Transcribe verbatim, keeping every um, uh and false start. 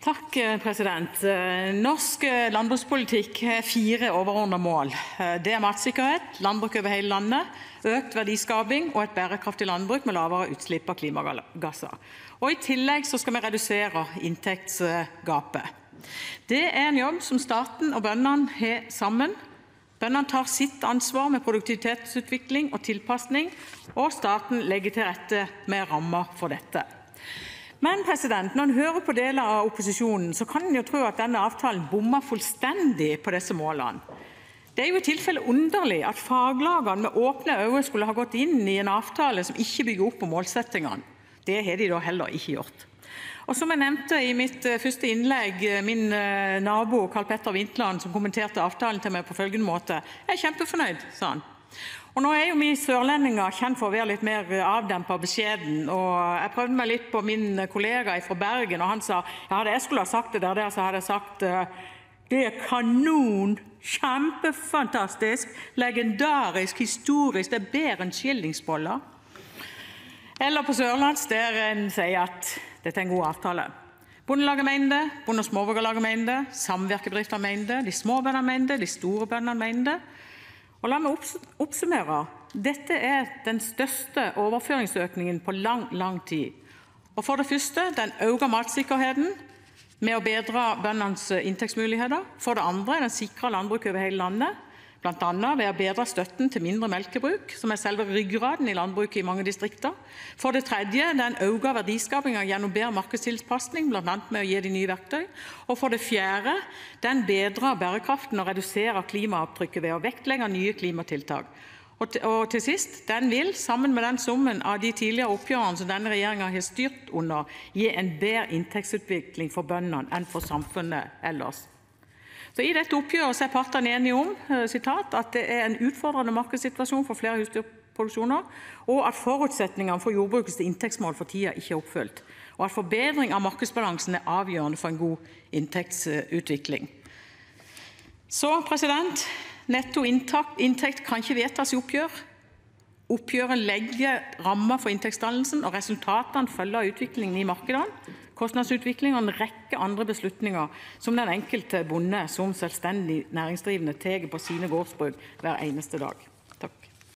Takk, president. Norsk landbrukspolitikk har fire overordnede mål. Det er matsikkerhet, landbruk over hele landet, økt verdiskaping og et bærekraftig landbruk med lavere utslipp av klimagasser. Og I tillegg så skal vi redusere inntektsgapet. Det er en jobb som staten og bøndene har sammen. Bøndene tar sitt ansvar med produktivitetsutvikling og tilpasning, og staten legger til rette med rammer for dette. Men president, når en hører på deler av opposisjonen, så kan en jo tro at denne avtalen bommer fullstendig på disse målene. Det er jo I tilfelle underlig at faglagene med åpne øyne skulle ha gått inn I en avtale som ikke bygger opp på målsettingene. Det har de da heller ikke gjort. Og som jeg nevnte I mitt første innlegg, min nabo Karl Petter Vintland, som kommenterte avtalen til meg på følgende måte: «Jeg er kjempefornøyd», sa han. Og nå er jo vi sørlendinger kjent for å være litt mer avdempet og beskjeden, og jeg prøvde meg litt på min kollega fra Bergen, og han sa, ja, hadde jeg skulle ha sagt det der, der så hadde jeg sagt, det er kanon, kjempefantastisk, legendarisk, historisk, det er bedre enn skillingsboller. Eller på Sørlands, der en sier at dette er en god avtale. Bondelaget mener det, Bonde- og småbrukarlaget mener det, samvirkebedriftene mener det, de små bøndene mener det, de store bøndene mener det. Og la meg oppsummere. Dette er den største overføringsøkningen på lang, lang tid. Og for det første, den øker matsikkerheten med å bedre bøndenes inntektsmuligheter. For det andre, den sikrer landbruk over hele landet, blant annet ved å bedre støtten til mindre melkebruk, som er selve ryggraden I landbruket I mange distrikter. For det tredje, den øker verdiskapingen gjennom bedre markedstilpasning, blant annet med å gi de nye verktøy. Og for det fjerde, den bedrer bærekraften og reduserer klimaavtrykket ved å vektlegge nye klimatiltak. Og til, og til sist, den vil, sammen med den summen av de tidligere oppgjørene som denne regjeringen har styrt under, gi en bedre inntektsutvikling for bøndene enn for samfunnet ellers. Så I dette oppgjøret er partene enige om citat, at det er en utfordrende markedssituasjon for flere husdyrproduksjoner, og at forutsetningene for jordbrukets inntektsmål for tida ikke er oppfylt, og at forbedring av markedsbalansen er avgjørende for en god inntektsutvikling. Så, president, netto inntekt kan ikke vedtas I oppgjør. Oppgjøret legger rammer for inntektsdannelsen, og resultatene følger utviklingen I markedene, kostnadsutvikling og en rekke andre beslutninger som den enkelte bonde som selvstendig næringsdrivende tar på sine gårdsbruk hver eneste dag.